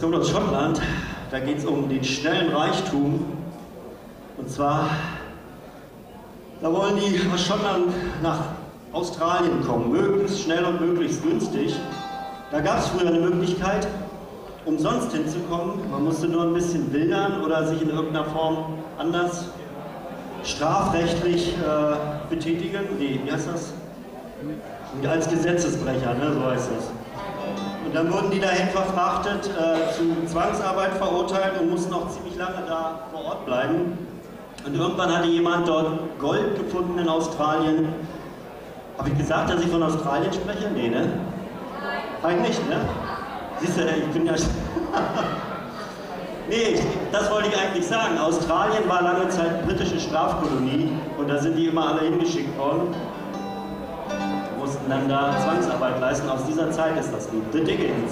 kommt aus Schottland. Da geht es um den schnellen Reichtum. Und zwar, da wollen die aus Schottland nach Australien kommen, möglichst schnell und möglichst günstig. Da gab es früher eine Möglichkeit, umsonst hinzukommen. Man musste nur ein bisschen wildern oder sich in irgendeiner Form anders strafrechtlich betätigen. Nee, wie heißt das? Als Gesetzesbrecher, ne? So heißt das. Und dann wurden die dahin verfrachtet, zu Zwangsarbeit verurteilt und mussten auch ziemlich lange da vor Ort bleiben. Und irgendwann hatte jemand dort Gold gefunden in Australien. Habe ich gesagt, dass ich von Australien spreche? Nee, ne? Eigentlich, ne? Siehst du, ich bin ja... Nee, das wollte ich eigentlich sagen. Australien war lange Zeit britische Strafkolonie und da sind die immer alle hingeschickt worden. Mussten dann da Zwangsarbeit leisten. Aus dieser Zeit ist das Lied. The Diggins.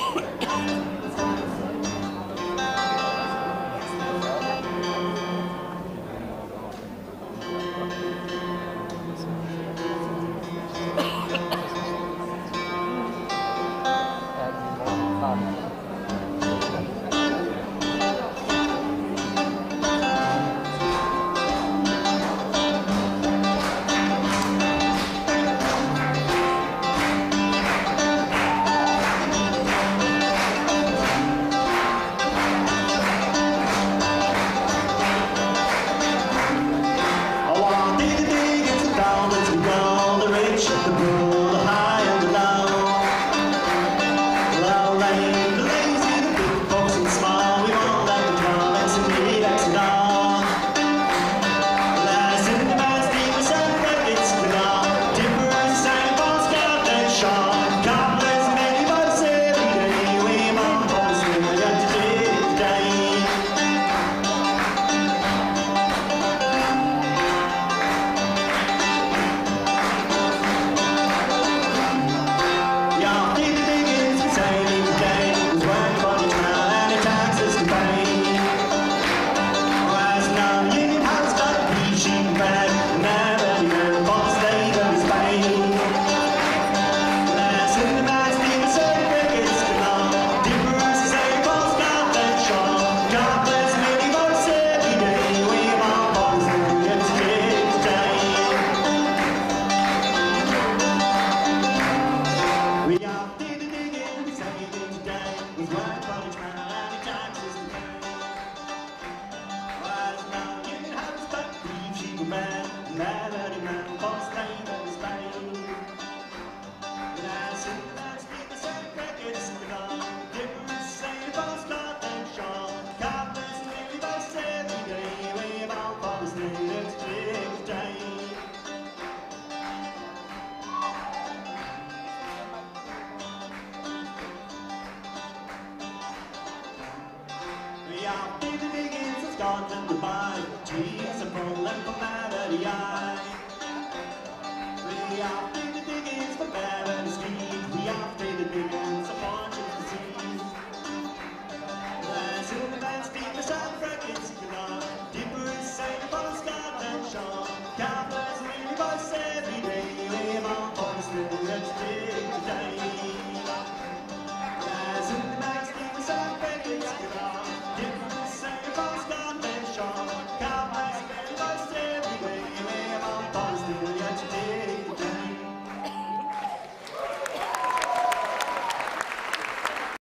The Diggins has gone to Dubai. Trees are falling from out of the eye. We are